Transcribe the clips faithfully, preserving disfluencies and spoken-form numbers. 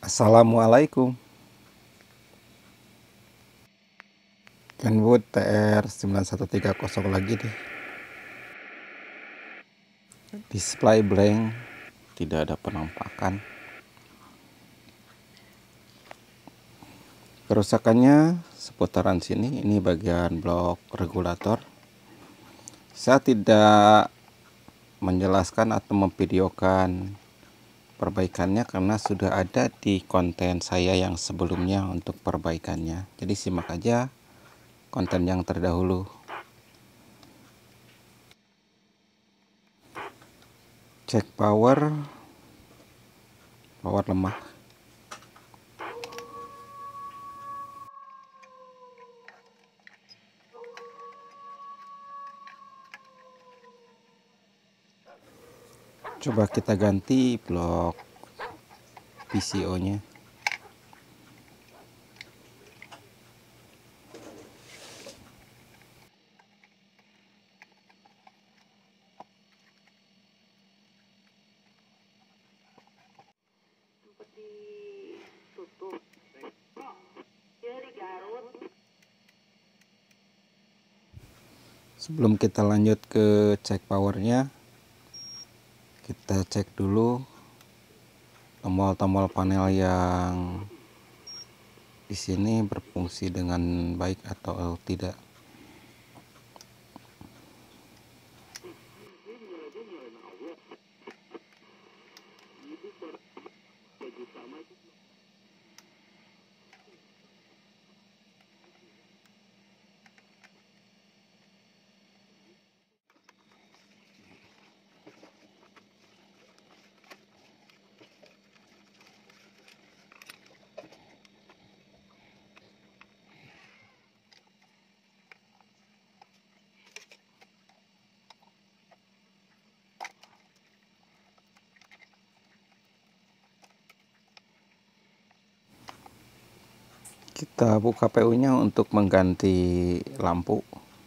Assalamualaikum. Kenwood T R sembilan satu tiga nol lagi nih. Display blank, tidak ada penampakan. Kerusakannya seputaran sini, ini bagian blok regulator. Saya tidak menjelaskan atau memvideokan perbaikannya karena sudah ada di konten saya yang sebelumnya untuk perbaikannya. Jadi simak aja konten yang terdahulu. Cek power, power lemah. Coba kita ganti blok P C O nya. Sebelum kita lanjut ke cek powernya, kita cek dulu tombol-tombol panel yang di sini berfungsi dengan baik atau tidak. Kita buka P U nya untuk mengganti lampu.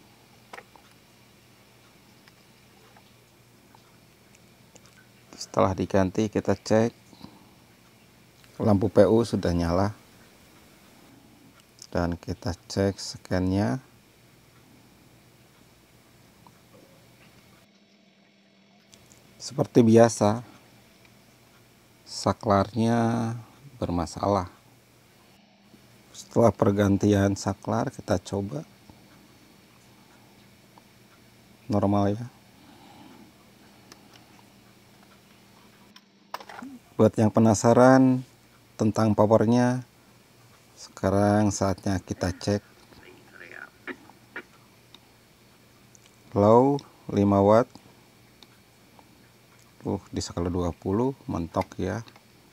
Setelah diganti, kita cek lampu P U sudah nyala dan kita cek scan-nya. Seperti biasa, saklarnya bermasalah. Setelah pergantian saklar, kita coba normal ya. Buat yang penasaran tentang powernya, sekarang saatnya kita cek. Low lima watt. Uh, di skala dua puluh mentok ya.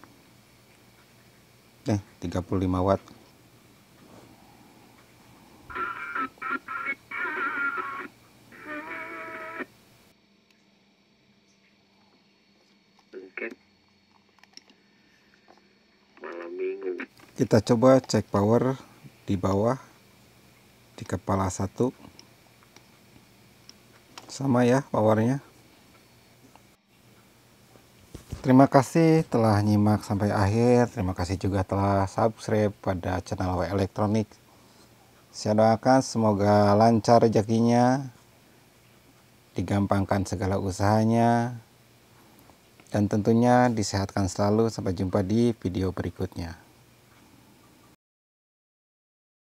Eh, tiga puluh lima watt. Kita coba cek power di bawah, di kepala satu. Sama ya powernya. Terima kasih telah nyimak sampai akhir. Terima kasih juga telah subscribe pada channel W Elektronik. Saya doakan semoga lancar rezekinya, digampangkan segala usahanya, dan tentunya disehatkan selalu. Sampai jumpa di video berikutnya.